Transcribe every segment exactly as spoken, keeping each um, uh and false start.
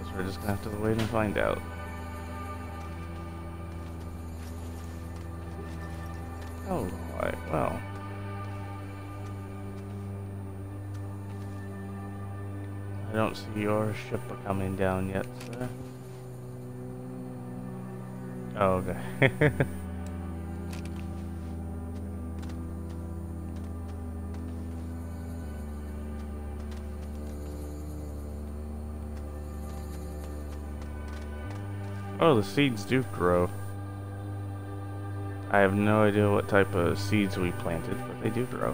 we're just gonna have to wait and find out. Oh, right, well. I don't see your ship coming down yet, sir. Oh, okay. Oh, the seeds do grow. I have no idea what type of seeds we planted, but they do grow.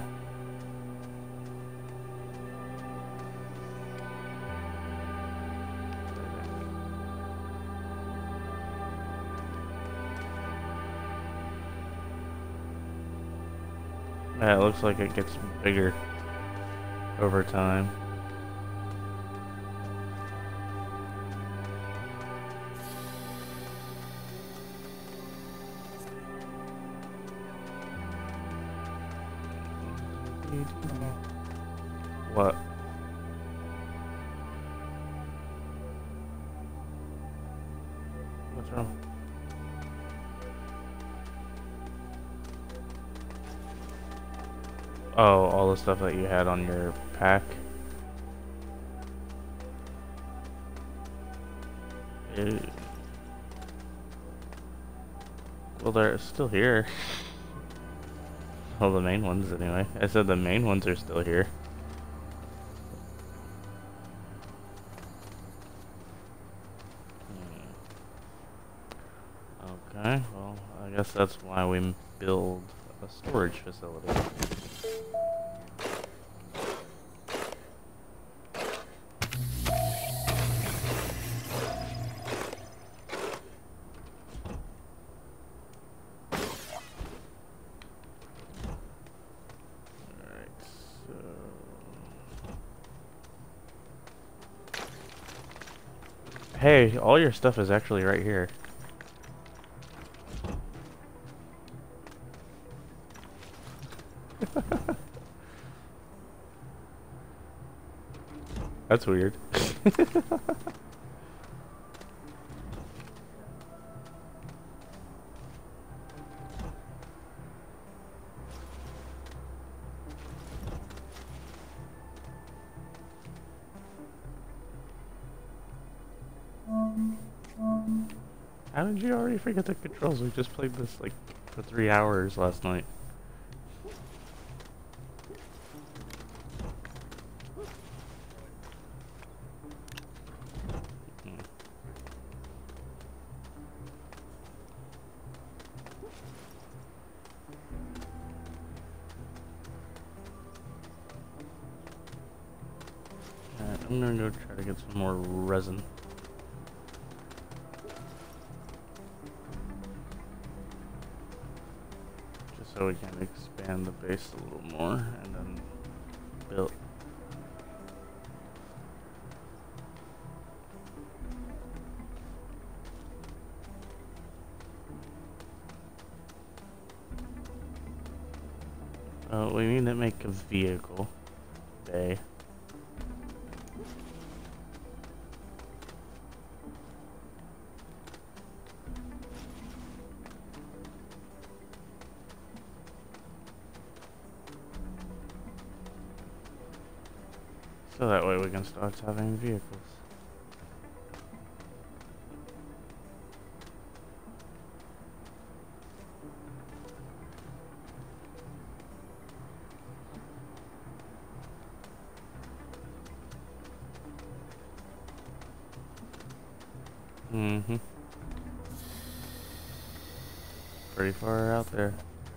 Yeah, it looks like it gets bigger over time. What? What's wrong? Oh, all the stuff that you had on your pack. Ew. Well, they're still here. Well, the main ones anyway. I said the main ones are still here. Hmm. Okay, well, I guess that's why we build a storage facility. Hey, all your stuff is actually right here. That's weird. How did you already forget the controls? We just played this like for three hours last night. Alright, I'm gonna go try to get some more resin. So we can expand the base a little more and then build. Uh, we need to make a vehicle bay. So that way we can start having vehicles. Mm-hmm. Pretty far out there.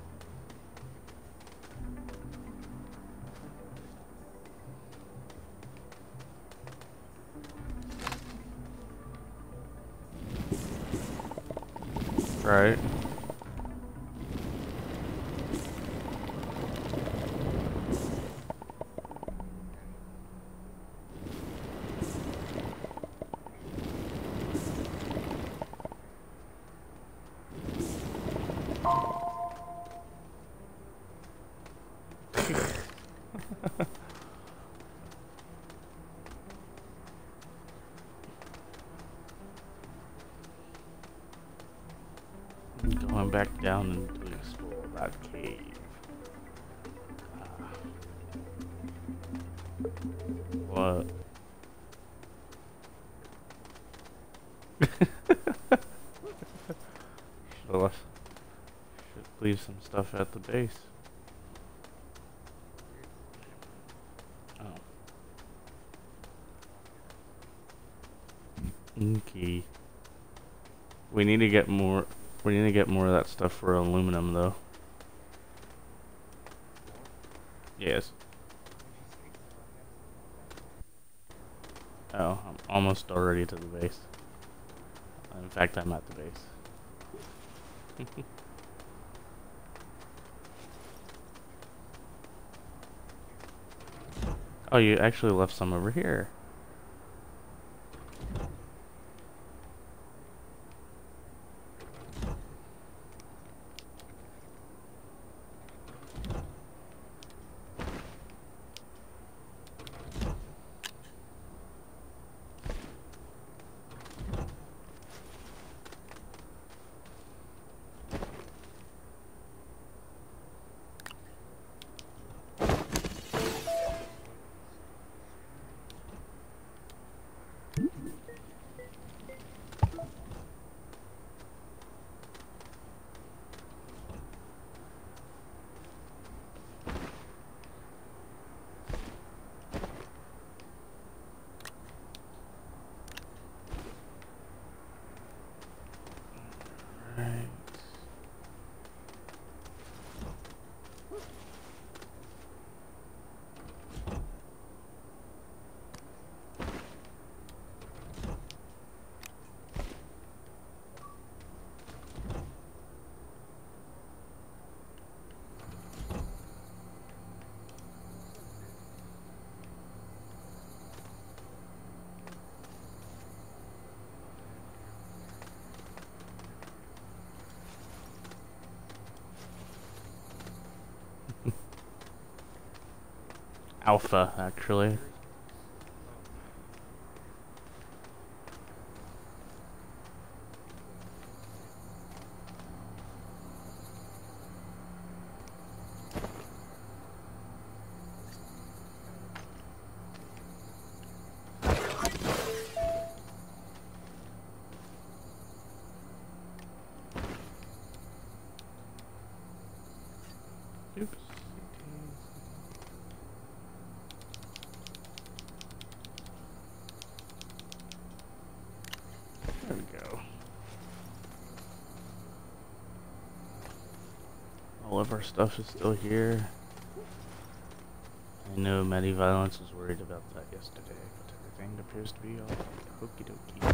Right. Going back down and to explore that cave. Uh, what? Should've left. Should leave some stuff at the base. Oh. Okay. We need to get more. We need to get more of that stuff for aluminum, though. Yes. Oh, I'm almost already to the base. In fact, I'm at the base. Oh, you actually left some over here. Alpha, actually. Oops. There we go. All of our stuff is still here. I know mattyviolence was worried about that yesterday, but everything appears to be all hokey dokey.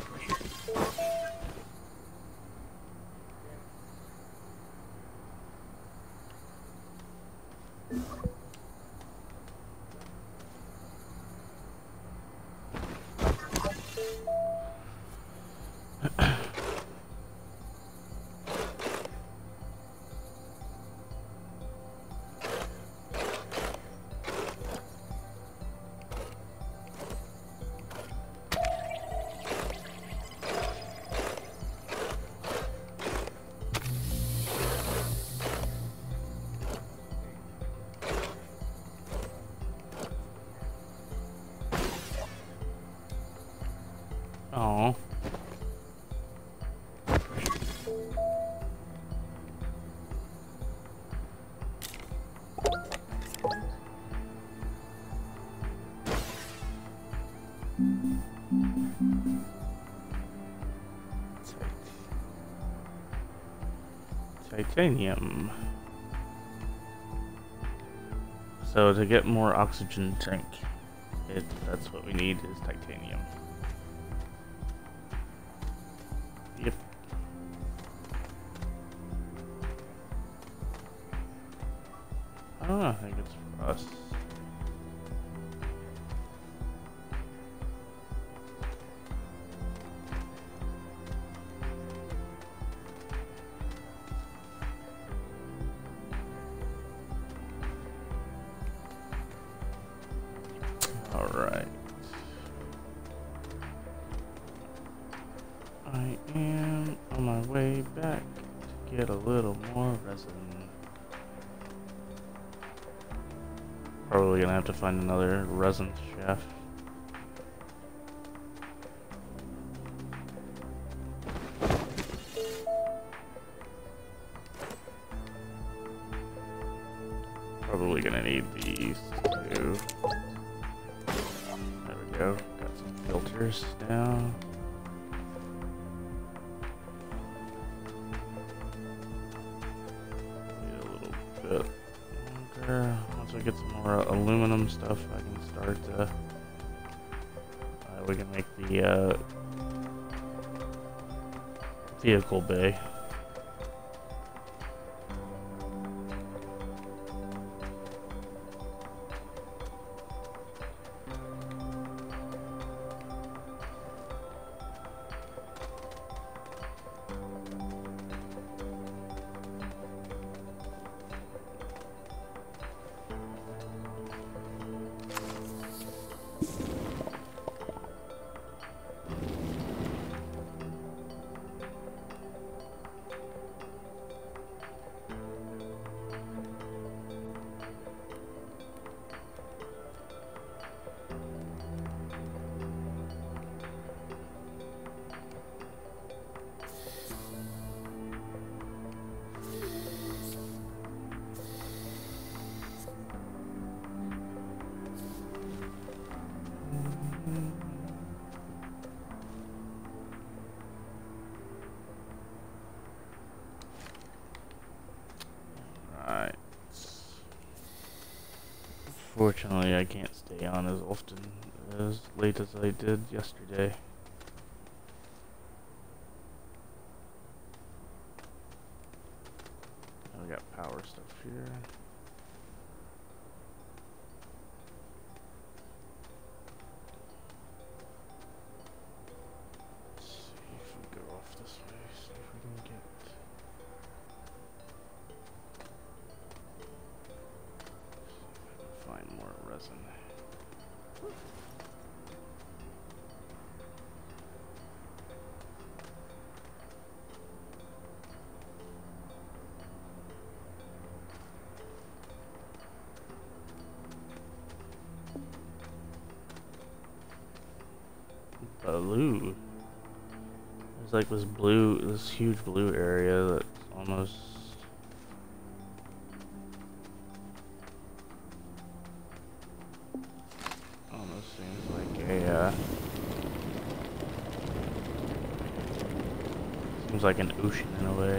Oh. Titanium. So to get more oxygen tank, it that's what we need is titanium. Yep. I don't know, I think it's for us. Alright. I am on my way back to get a little more resin. Probably gonna have to find another resin shaft. Probably gonna need these too. There we go. Got some filters down. Need a little bit longer. Once we get some more aluminum stuff, I can start. Uh, uh, we can make the uh, vehicle bay. Fortunately, I can't stay on as often as late as I did yesterday. We got power stuff here. Let's see if we go off this way, see if we can get. Find more resin. Blue. There's like this blue, this huge blue area that's almost. Almost seems like a, uh, seems like an ocean in a way.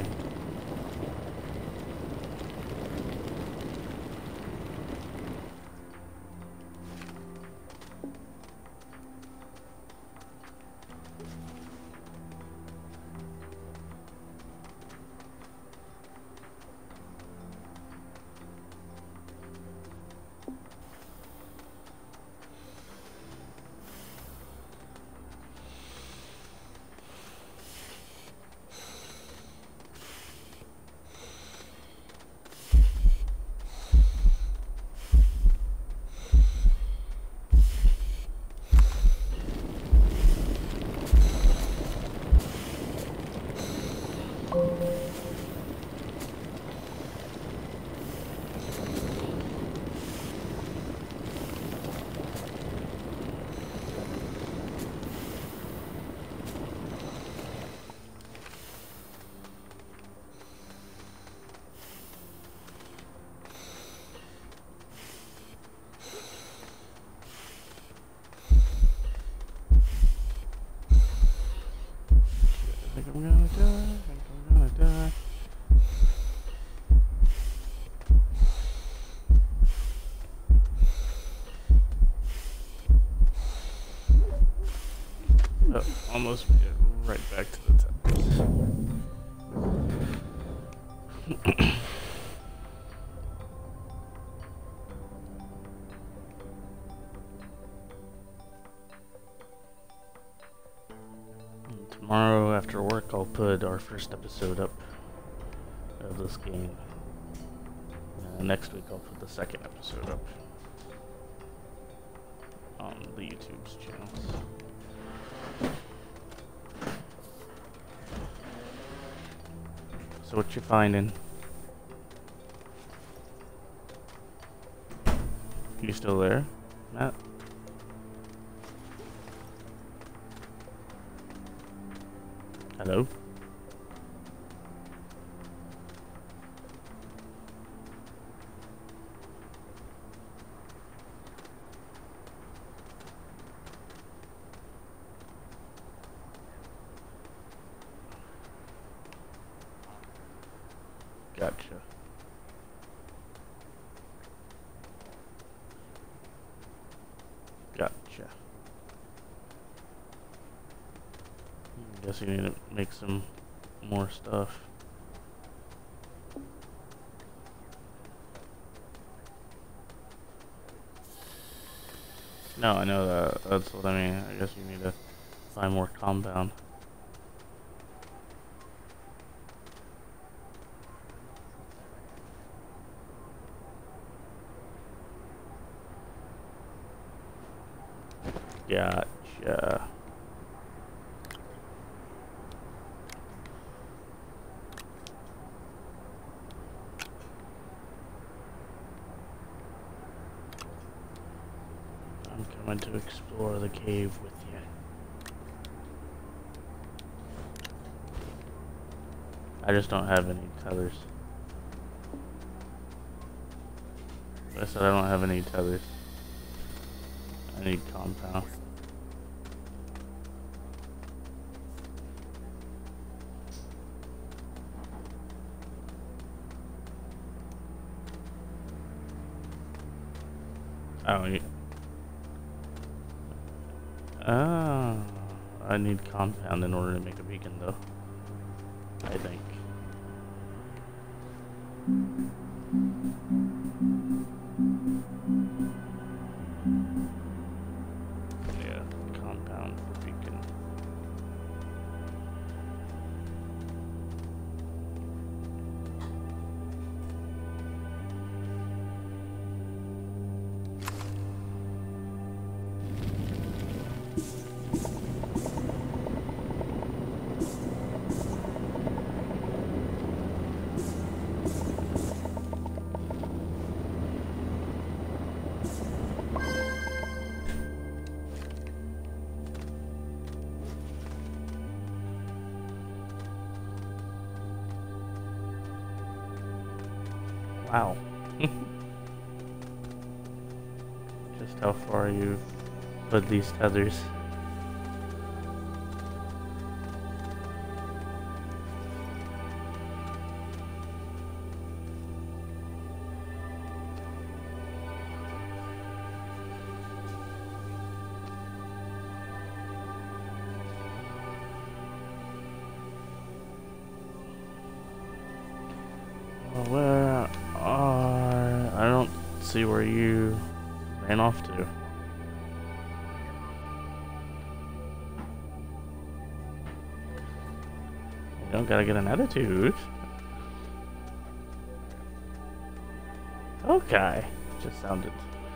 I think I'm gonna die. I think I'm gonna die. Oh, almost made it right back to the top. Tomorrow after work I'll put our first episode up of this game. Uh, next week I'll put the second episode up on the YouTube's channels. So what you finding? You still there, Matt? Hello? Gotcha. Gotcha. Guess you need to make some more stuff. No, I know that. That's what I mean. I guess you need to find more compound. Gotcha. I'm coming to explore the cave with you. I just don't have any tethers. I said I don't have any tethers. I need compound. Oh, you... Oh, I need compound in order to make a beacon, though. I think. Yeah, compound for beacon. Wow. Just how far you've put these tethers. Well, where are... I don't see where you ran off to. You don't gotta get an attitude. Okay. Just sounded...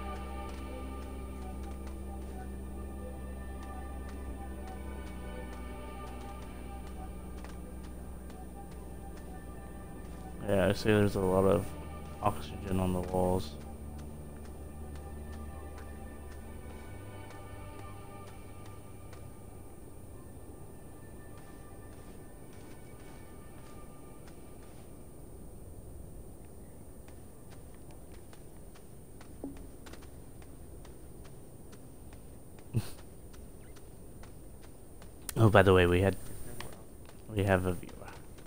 Yeah, I see there's a lot of oxygen on the walls. Oh, by the way, we had... We have a viewer.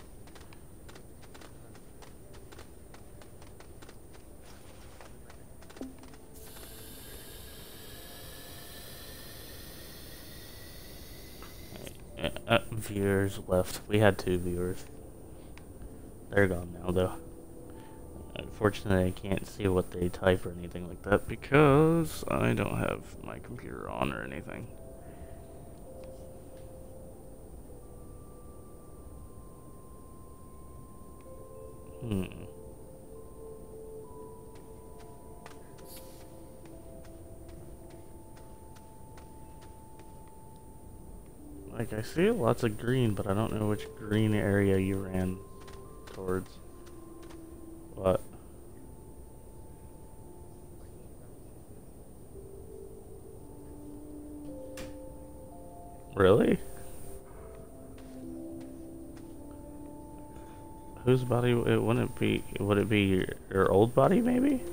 Uh, viewers left. We had two viewers. They're gone now, though. Unfortunately, I can't see what they type or anything like that because I don't have my computer on or anything. Hmm. Like, I see lots of green, but I don't know which green area you ran towards. What? Really? Whose body? It wouldn't be. Would it be your, your old body, maybe?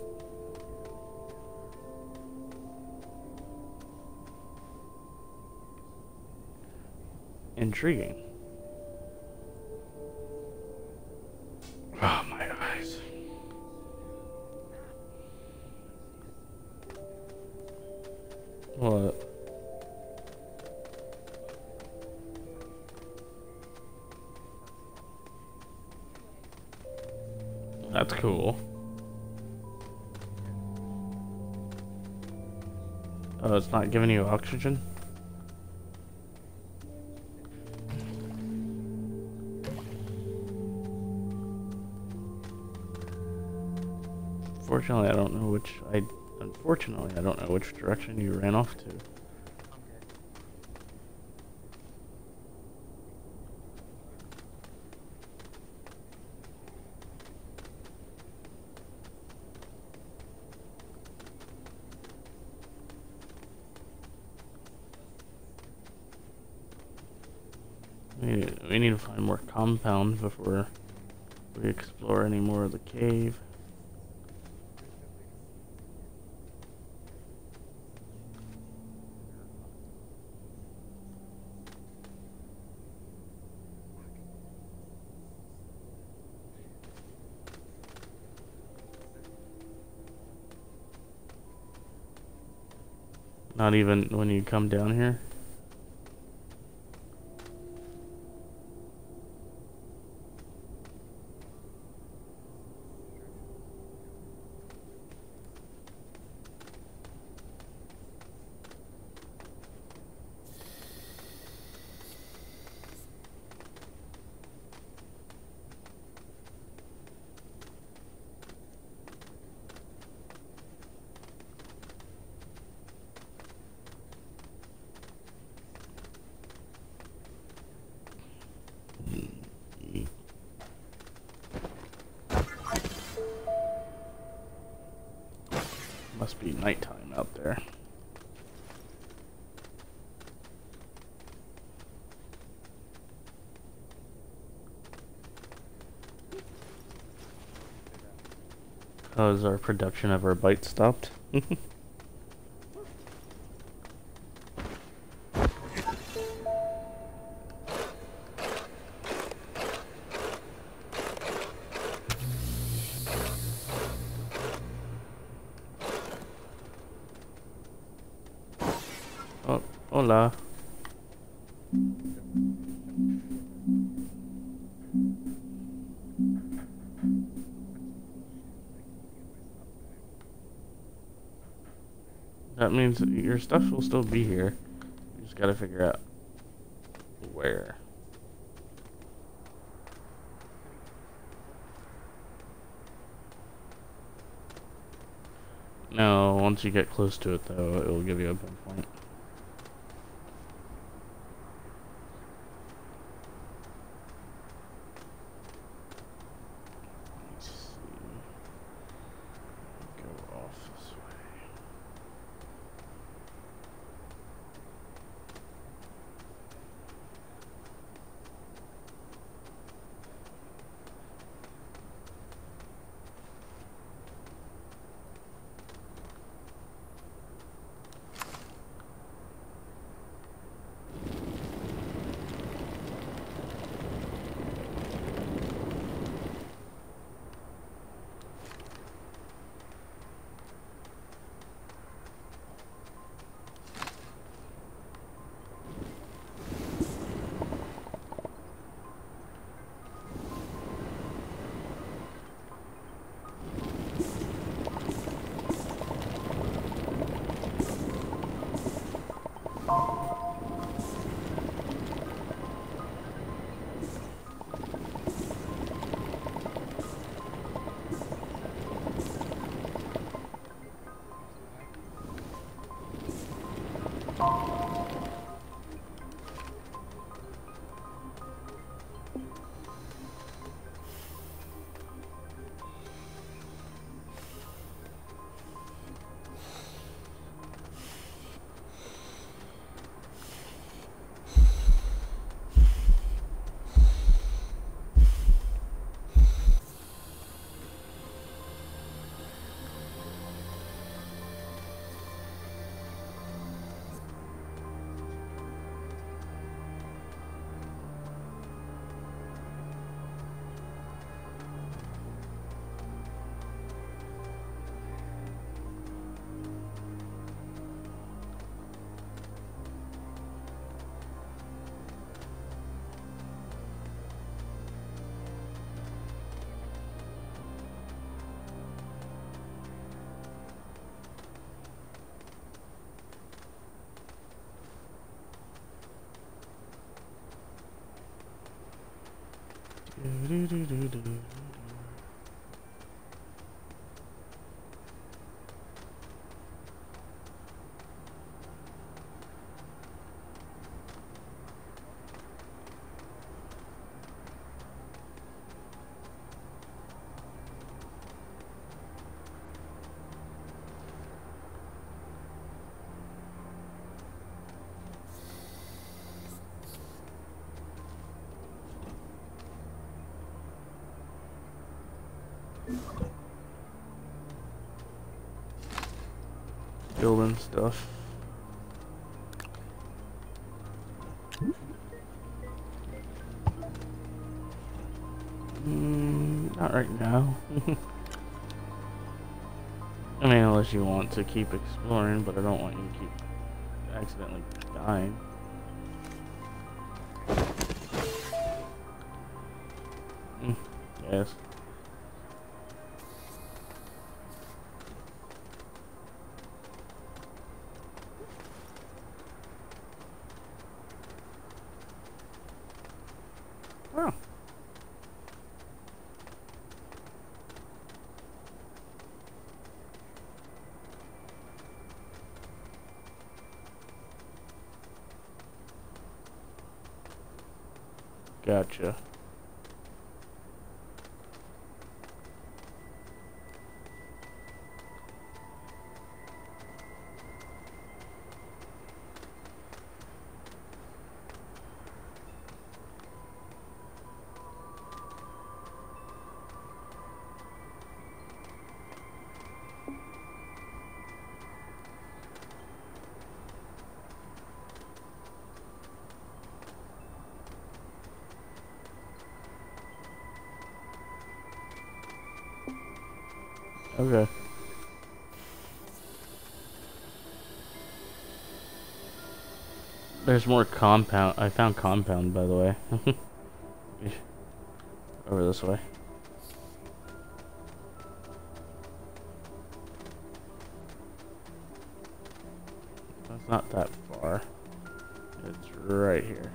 Intriguing. Oh, my eyes. What? That's cool. Oh, it's not giving you oxygen? Fortunately, I don't know which I unfortunately I don't know which direction you ran off to. We, we need to find more compounds before we explore any more of the cave. Not even when you come down here? Must be nighttime out there. Oh, is our production of our bite stopped? Oh, hola. That means your stuff will still be here. You just gotta figure out where. No, once you get close to it though, it will give you a pinpoint. Let's see. Go off this way. Do, do, do, do, do. Building stuff. Mm, not right now. I mean, unless you want to keep exploring, but I don't want you to keep accidentally dying. Mm, yes. Oh. Gotcha. Okay. There's more compound. I found compound, by the way. Over this way. That's not that far. It's right here.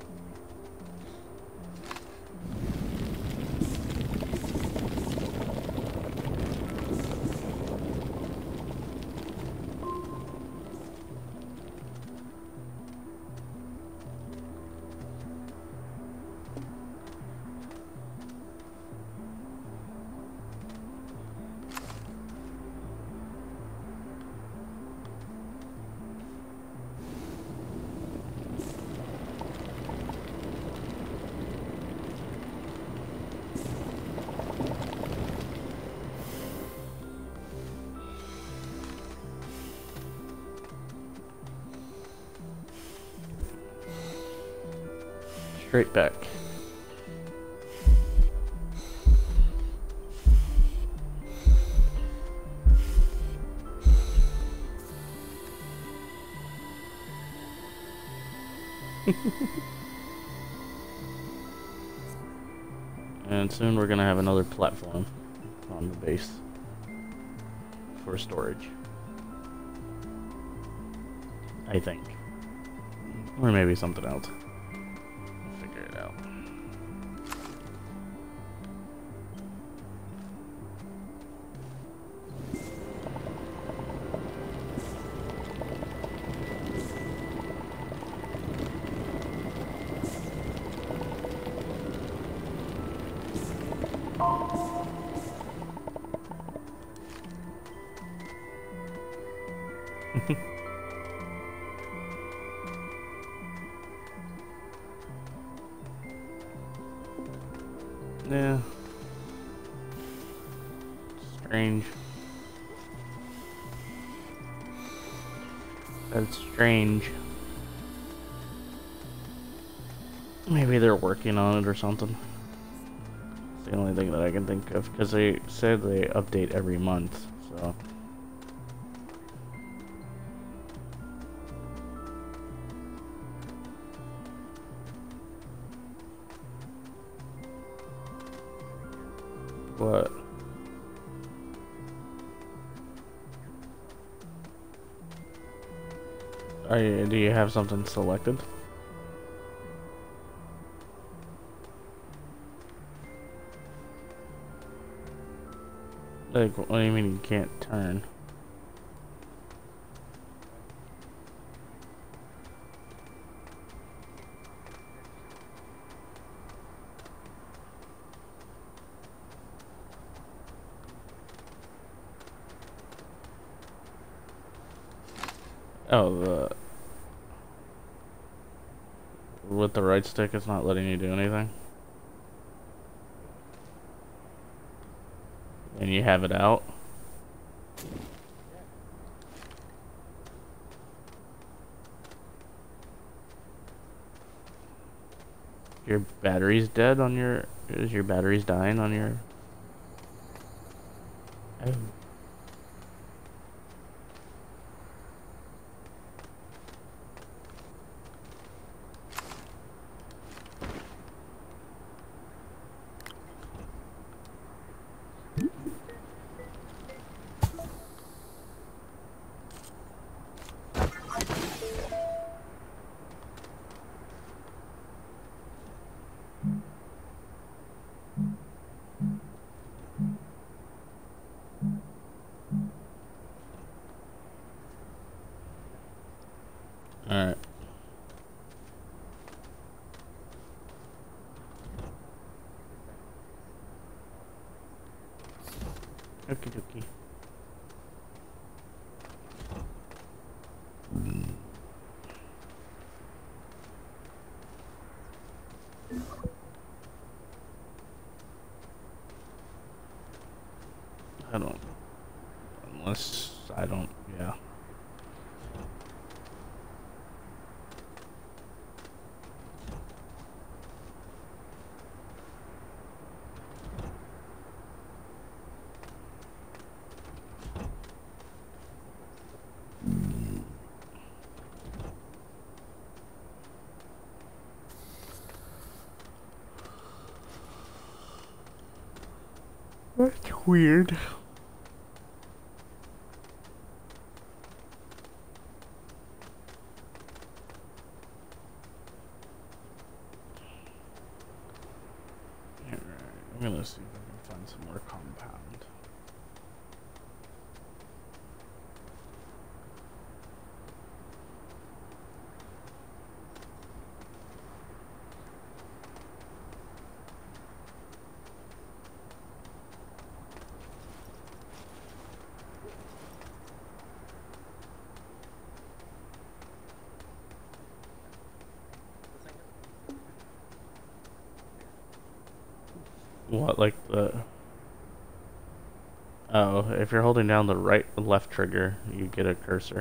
Straight back. And soon we're gonna have another platform on the base for storage. I think. Or maybe something else. We'll figure it out. Yeah. Strange. That's strange. Maybe they're working on it or something. It's the only thing that I can think of, because they said they update every month, so. What? Are you, do you have something selected? Like, what do you mean you can't turn? Oh, the... with the right stick, it's not letting you do anything? And you have it out? Your battery's dead on your... Is your battery's dying on your... Oh. Alright. Okie dokie. I don't... Unless I don't... Yeah. That's weird. Alright, I'm gonna see if I can find some more compound. What, like the... Oh, if you're holding down the right left trigger, you get a cursor.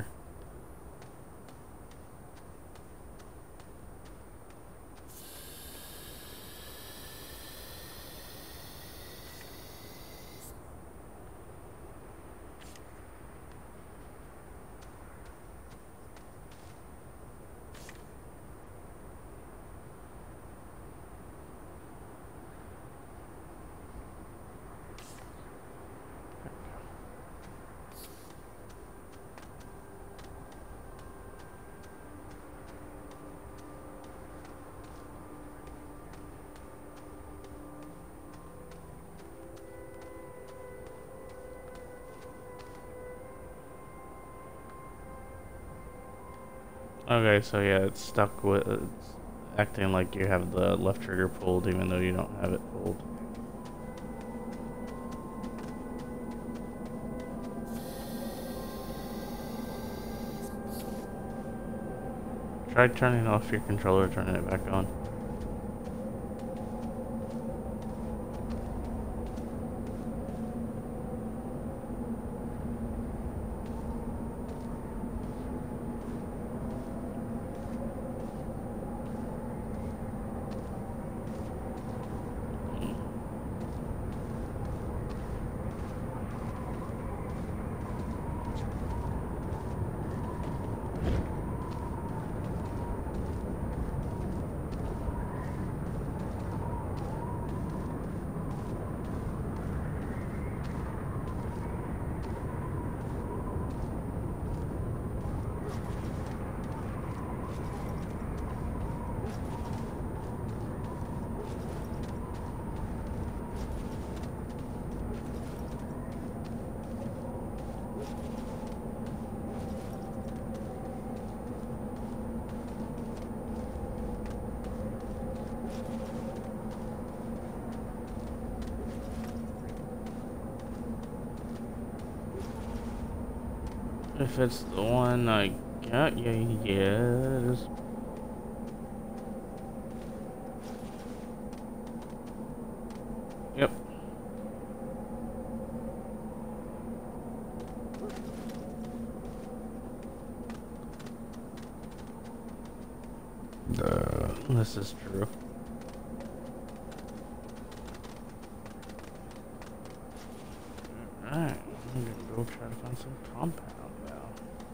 Okay, so yeah, it's stuck with... It's acting like you have the left trigger pulled even though you don't have it pulled. Try turning off your controller, turning it back on. If it's the one I got, yeah, yeah, it is. Yep. Uh, This is true. Alright, I'm gonna go try to find some compound now.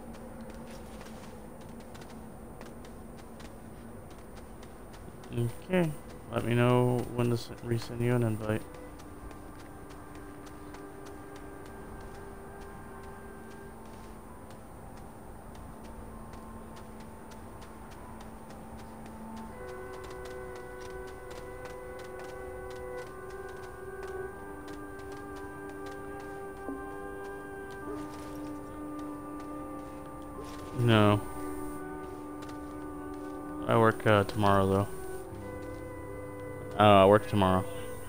Okay, let me know when to resend you an invite. No. I work uh, tomorrow though. Uh, I work tomorrow.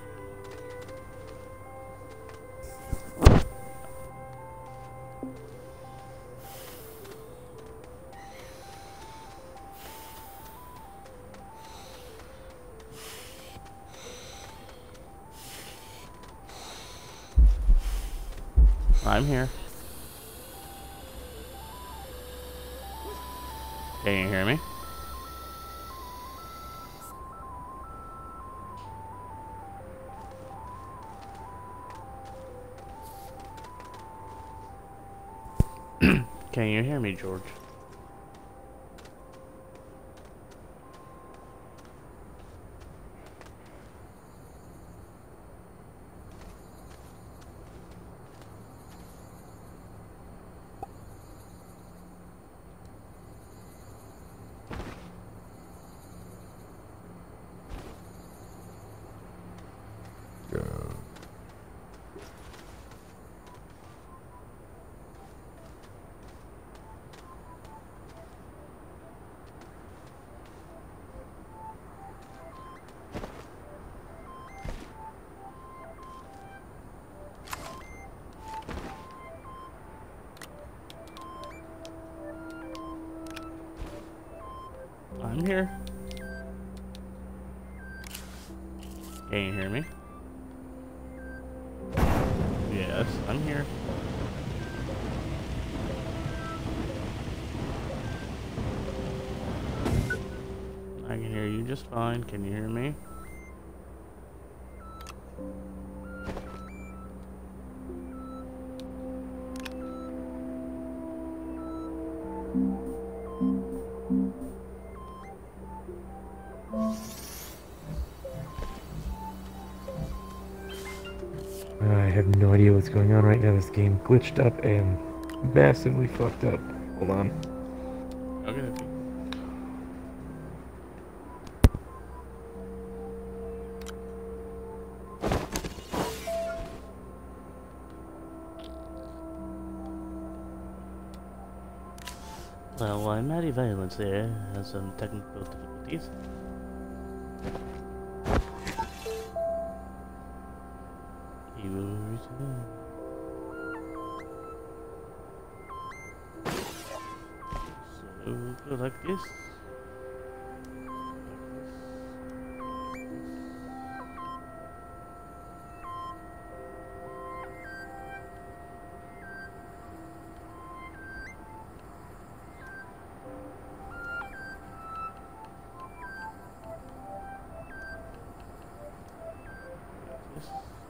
I'm here. Can you hear me? Can you hear me, George? uh, I'm here. Can you hear me? Yes, I'm here. I can hear you just fine. Can you hear me? I have no idea what's going on right now. This game glitched up and massively fucked up. Hold on. Okay, okay. Well, uh, mattyviolence there has some technical difficulties. He will return. So we'll go like this. Like this.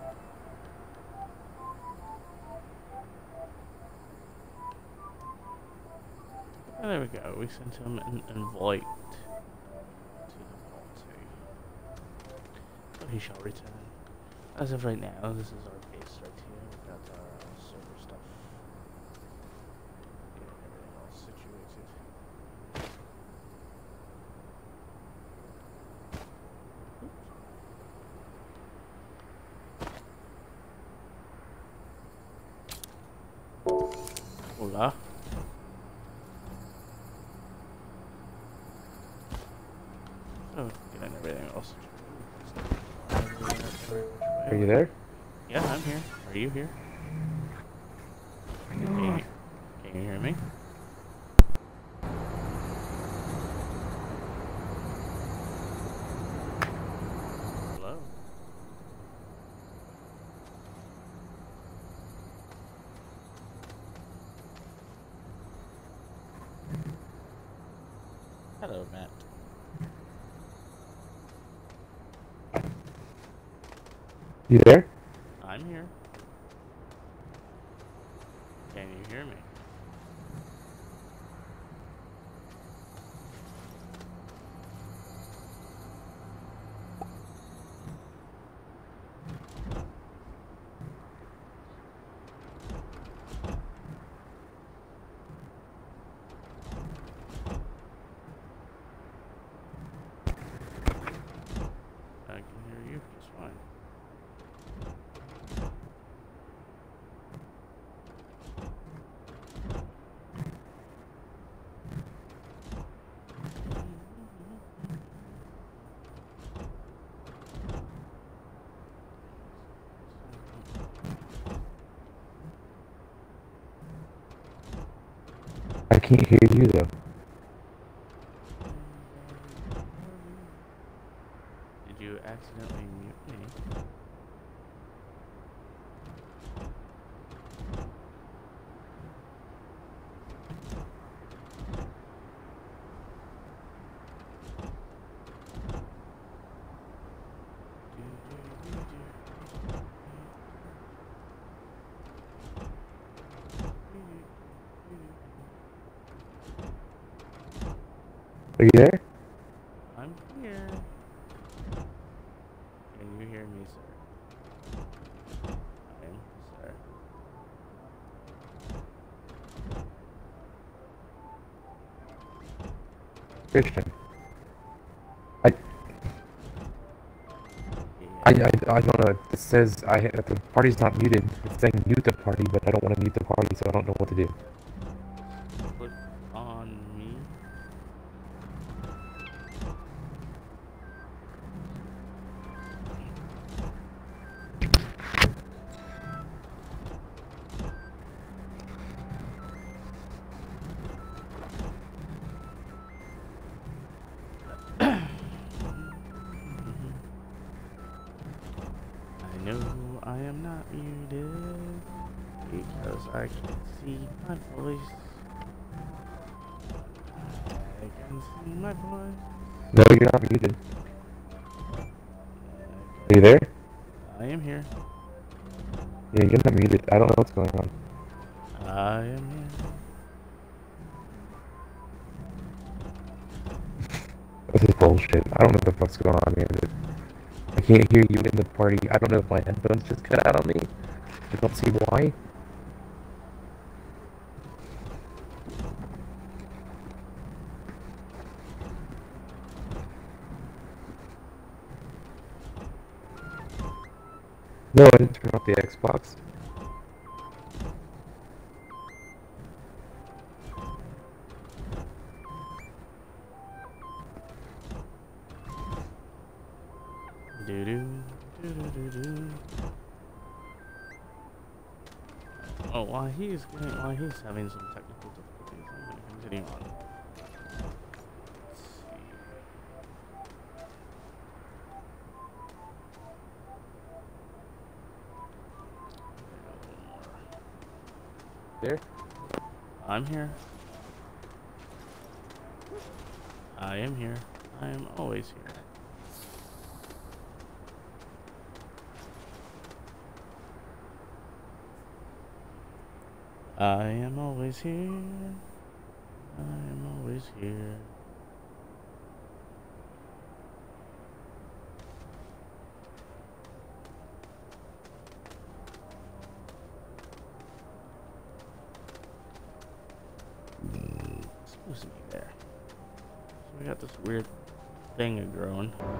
And there we go, we sent him an invite to the party. So he shall return. As of right now, this is our base right here. We've got our server stuff. Getting everything all situated. Hola. Oh, getting everything else. Are you there? Yeah, I'm here. Are you here? Can you, can you hear me? me? Hello? Hello, Matt. You there? I'm here. Can you hear me? I can hear you just fine. I can't hear you though. Did you accidentally mute me? Are you there? I'm here. Can you hear me, sir? I am, sir. Christian. I, Yeah. I, I, I don't know. It says I the party's not muted. It's saying mute the party, but I don't want to mute the party, so I don't know what to do. Click on me. I know I am not muted because I can see my voice. I can see my voice. No, you're not muted. Are you there? I am here. Yeah, you're not muted. I don't know what's going on. I am here. This is bullshit. I don't know what the fuck's going on here, dude. I can't hear you in the party. I don't know if my headphones just cut out on me. I don't see why. No, I didn't turn off the Xbox. Do do do do do do. Oh, while he's getting, while he's having some technical difficulties, I'm going to continue on. Let's see. A little more. There? I'm here. I am here. I am always here. I am always here. I am always here. Excuse me there. So we got this weird thing growing.